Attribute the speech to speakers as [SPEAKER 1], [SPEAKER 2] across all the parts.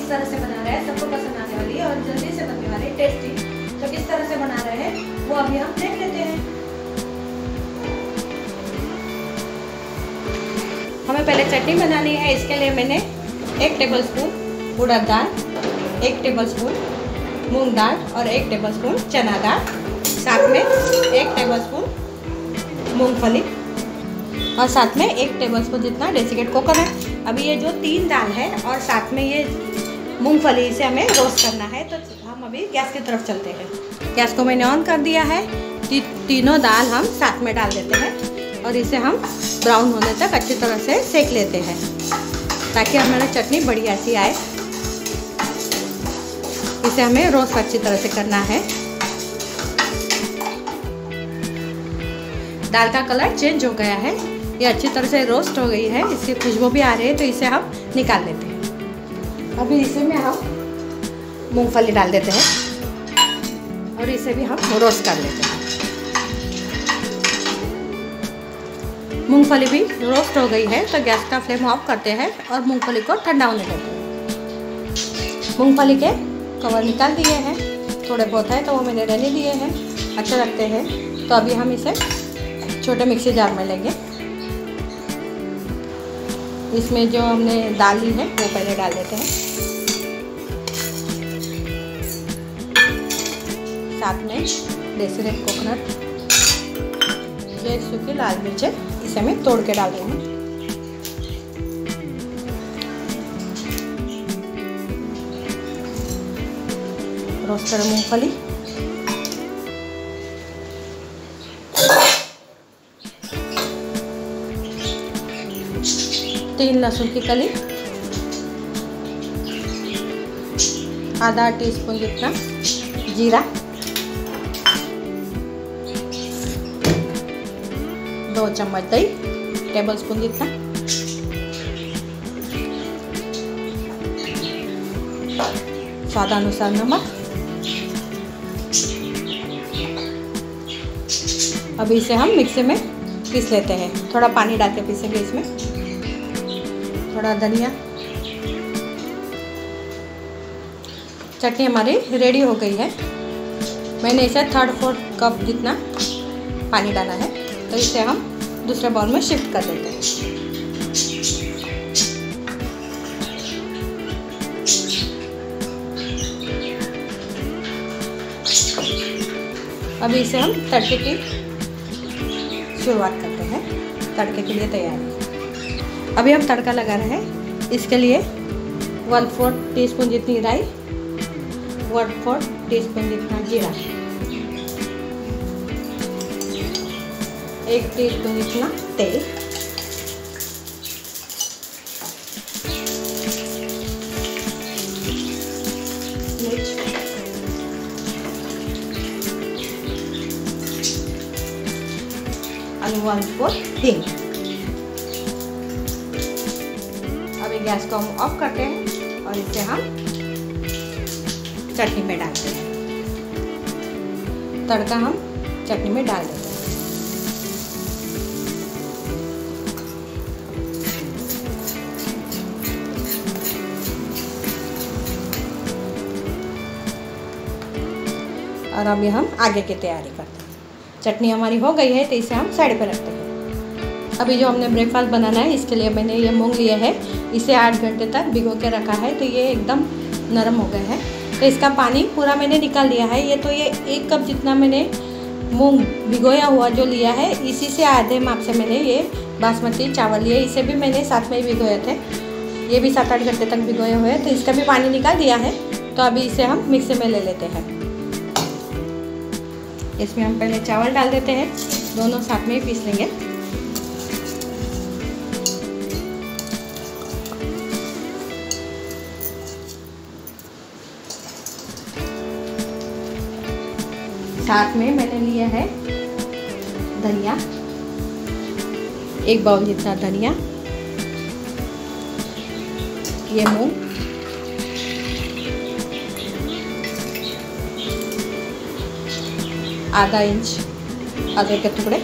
[SPEAKER 1] किस तरह से बना रहे हैं, सबको पसंद आने वाली और जल्दी से बनने वाली टेस्टी। तो किस तरह से बना रहे हैं वो अभी हम देख लेते हैं। हमें पहले चटनी बनानी है। इसके लिए मैंने 1 टेबलस्पून उड़द दाल, 1 टेबलस्पून मूंग दाल और 1 टेबलस्पून चना दाल, साथ में 1 टेबलस्पून मूंगफली और साथ में 1 टेबलस्पून जितना डेसिकेट कोकोनट। अभी ये जो 3 दाल है और साथ में ये मूंगफली, इसे हमें रोस्ट करना है। तो हम अभी गैस की तरफ चलते हैं। गैस को मैंने ऑन कर दिया है। तीनों दाल हम साथ में डाल देते हैं और इसे हम ब्राउन होने तक अच्छी तरह से सेक लेते हैं ताकि हमारी चटनी बढ़िया सी आए। इसे हमें रोस्ट अच्छी तरह से करना है। दाल का कलर चेंज हो गया है, ये अच्छी तरह से रोस्ट हो गई है, इसकी खुशबू भी आ रही है। तो इसे हम निकाल लेते हैं। अभी इसे में हम मूंगफली डाल देते हैं और इसे भी हम रोस्ट कर लेते हैं। मूंगफली भी रोस्ट हो गई है तो गैस का फ्लेम ऑफ करते हैं और मूंगफली को ठंडा होने देते हैं। मूंगफली के कवर निकाल दिए हैं, थोड़े बहुत है तो वो मैंने रहने दिए हैं, अच्छे लगते हैं। तो अभी हम इसे छोटे मिक्सी जार में लेंगे। इसमें जो हमने दाल ली है वो पहले डाल देते हैं, साथ में डेसिकेट कोकोनट, जो 1 सूखी लाल मिर्च है इसे हमें तोड़ के डाल देंगे। रोस्ट करें मूंगफली, तीन लहसुन की कली, आधा टीस्पून जितना जीरा, 2 चम्मच दही, टेबलस्पून जितना, स्वादानुसार नमक। अभी इसे हम मिक्सी में पीस लेते हैं। थोड़ा पानी डाल के पीसेंगे। इसमें थोड़ा धनिया। चटनी हमारी रेडी हो गई है। मैंने इसे 3/4 कप जितना पानी डाला है। तो इसे हम दूसरे बाउल में शिफ्ट कर देते हैं। अभी इसे हम तड़के की शुरुआत करते हैं। तड़के के लिए तैयार है। अभी हम तड़का लगा रहे हैं। इसके लिए 1/4 टीस्पून जितनी राई, 1/4 टीस्पून जितना जीरा, 1 टीस्पून जितना तेल, मिर्च, और 1/4 हींग। अभी गैस को हम ऑफ करते हैं और इसे हम चटनी में डालते हैं। तड़का हम चटनी में डाल देते हैं। और अभी हम आगे की तैयारी करते हैं। चटनी हमारी हो गई है तो इसे हम साइड पे रखते हैं। अभी जो हमने ब्रेकफास्ट बनाना है इसके लिए मैंने ये मूंग लिए है। इसे 8 घंटे तक भिगो के रखा है तो ये एकदम नरम हो गए हैं। तो इसका पानी पूरा मैंने निकाल लिया है। ये 1 कप जितना मैंने मूंग भिगोया हुआ जो लिया है, इसी से आधे माप से मैंने ये बासमती चावल लिए। इसे भी मैंने साथ में ही भिगोए थे। ये भी 7-8 घंटे तक भिगोए हुए हैं। तो इसका भी पानी निकाल दिया है। तो अभी इसे हम मिक्सी में ले लेते हैं। इसमें हम पहले चावल डाल देते हैं, दोनों साथ में ही पीस लेंगे। साथ में मैंने लिया है धनिया, 1 बाउल जितना धनिया, ये मूंग, आधा इंच अदरक के टुकड़े,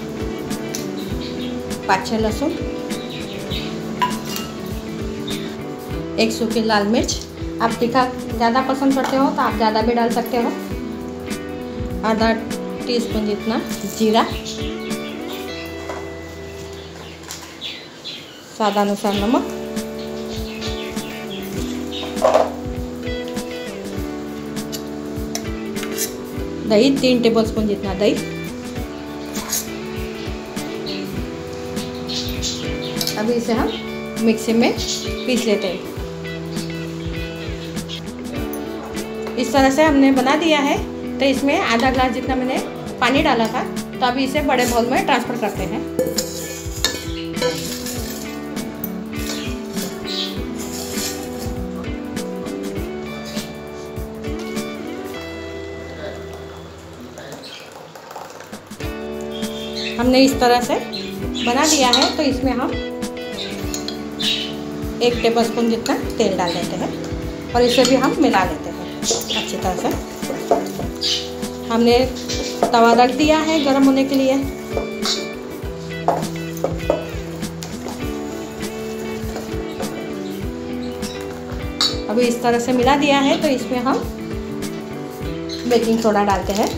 [SPEAKER 1] 5-6 लहसुन, 1 सूखी लाल मिर्च, आप तीखा ज़्यादा पसंद करते हो तो आप ज़्यादा भी डाल सकते हो। आधा टीस्पून जितना जीरा, स्वाद अनुसार नमक, दही 3 टेबलस्पून जितना दही। अभी इसे हम मिक्सी में पीस लेते हैं। इस तरह से हमने बना दिया है। तो इसमें आधा ग्लास जितना मैंने पानी डाला था, तो अभी इसे बड़े बाउल में ट्रांसफ़र करते हैं। हमने इस तरह से बना दिया है। तो इसमें हम 1 टेबलस्पून जितना तेल डाल देते हैं और इसे भी हम मिला लेते हैं अच्छी तरह से। हमने तवा रख दिया है गर्म होने के लिए। अभी इस तरह से मिला दिया है। तो इसमें हम बेकिंग सोडा डालते हैं।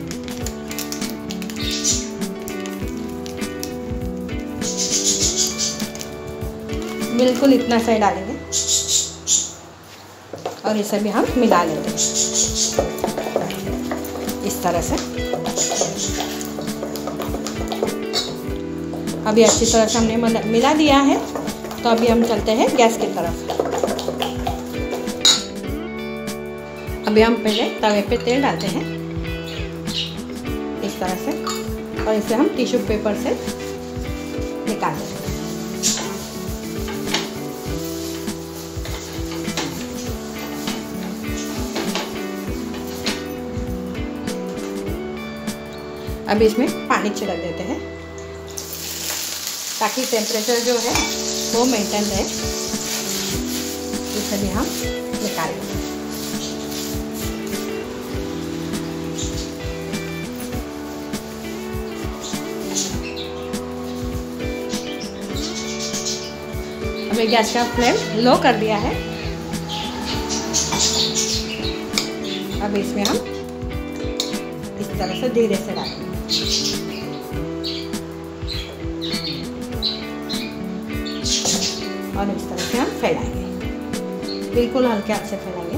[SPEAKER 1] बिल्कुल इतना सा ही डालेंगे और इसे भी हम मिला लेते हैं इस तरह से। अभी अच्छी तरह से हमने मिला दिया है। तो अभी हम चलते हैं गैस की तरफ। अभी हम पहले तवे पे तेल डालते हैं इस तरह से और इसे हम टिश्यू पेपर से निकाल देते हैं। अभी इसमें पानी छिड़क देते हैं ताकि टेम्परेचर जो है वो मेंटेन रहे। इसे भी हम निकाल देते हैं। अभी गैस का फ्लेम लो कर दिया है। अब इसमें हम इस तरह से धीरे से डालेंगे और इस तरह से हम फैलाएंगे, बिल्कुल हल्के हाथ से फैलाएंगे।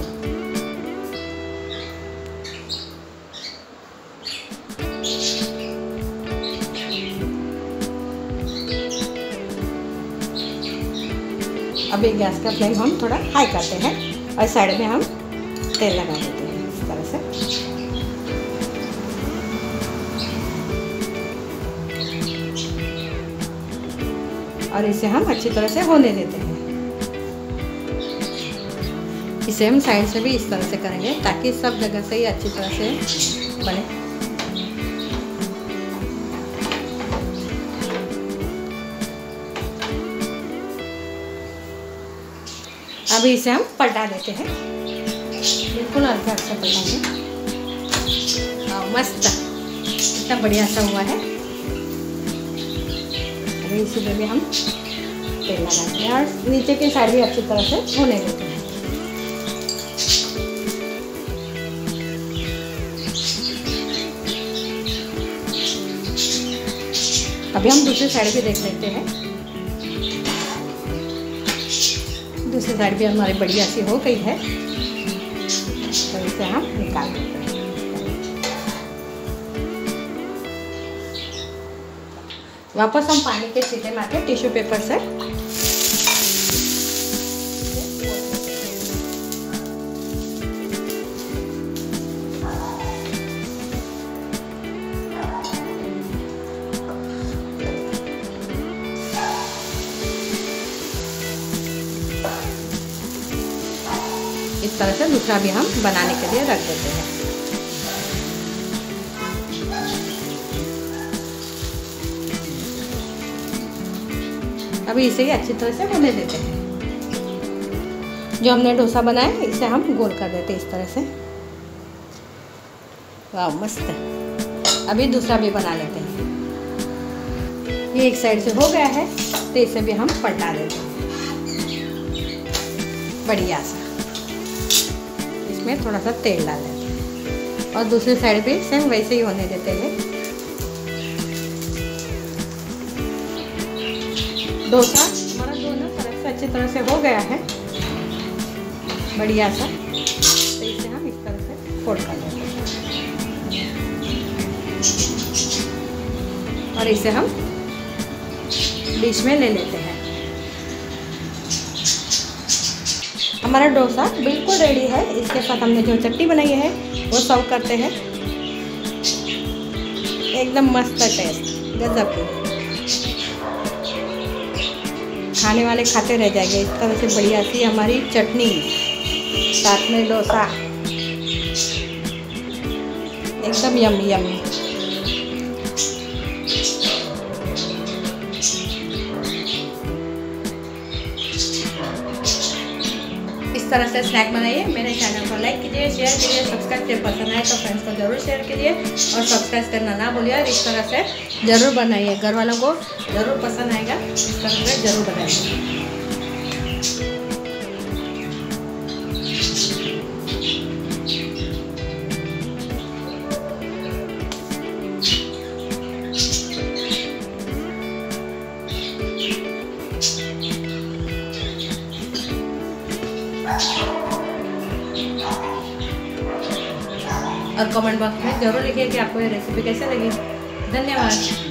[SPEAKER 1] अभी गैस का फ्लेम हम थोड़ा हाई करते हैं और साइड में हम तेल लगा देते हैं इस तरह से। और इसे हम अच्छी तरह से होने देते हैं। इसे हम साइड से भी इस तरह से करेंगे ताकि सब जगह से ही अच्छी तरह से बने। अभी इसे हम पलटा देते हैं, बिल्कुल हल्का से पलटाएंगे। मस्त, कितना बढ़िया सा हुआ है। अभी इसी में भी हम तेल लगाते हैं और नीचे की साइड भी अच्छी तरह से होने देते हैं। अभी हम दूसरी साइड भी देख लेते हैं। दूसरी साइड भी हमारी बढ़िया सी हो गई है, तो इसे हम निकाल देते हैं। वापस हम पानी के छींटे मारते हैं टिश्यू पेपर से। इस तरह से दूसरा भी हम बनाने के लिए रख देते हैं। अभी इसे ही अच्छी तरह से होने देते हैं। जो हमने डोसा बनाया इसे हम गोल कर देते हैं इस तरह से। वाह मस्त। अभी दूसरा भी बना लेते हैं। ये एक साइड से हो गया है, तो इसे भी हम पलटा देते हैं बढ़िया सा। इसमें थोड़ा सा तेल डाल देते हैं और दूसरी साइड भी सेम वैसे ही होने देते हैं। डोसा हमारा दोनों तरफ से अच्छी तरह से हो गया है, बढ़िया सा। तो इसे हम इस तरह से फोल्ड कर लेते हैं और इसे हम डिश में ले लेते हैं। हमारा डोसा बिल्कुल रेडी है। इसके साथ हमने जो चटनी बनाई है वो सर्व करते हैं। एकदम मस्त टेस्ट, गजब की, खाने वाले खाते रह जाएंगे। इस तरह से बढ़िया सी हमारी चटनी, साथ में डोसा, एकदम यम्मी यम्मी। इस तरह से स्नैक बनाइए। मेरे चैनल को लाइक कीजिए, शेयर कीजिए, सब्सक्राइब कीजिए। पसंद आए तो फ्रेंड्स को ज़रूर शेयर कीजिए और सब्सक्राइब करना ना भूलिए। और इस तरह से ज़रूर बनाइए, घर वालों को ज़रूर पसंद आएगा। इस तरह से ज़रूर बनाइए। और कमेंट बॉक्स में ज़रूर लिखिए कि आपको ये रेसिपी कैसे लगी। धन्यवाद।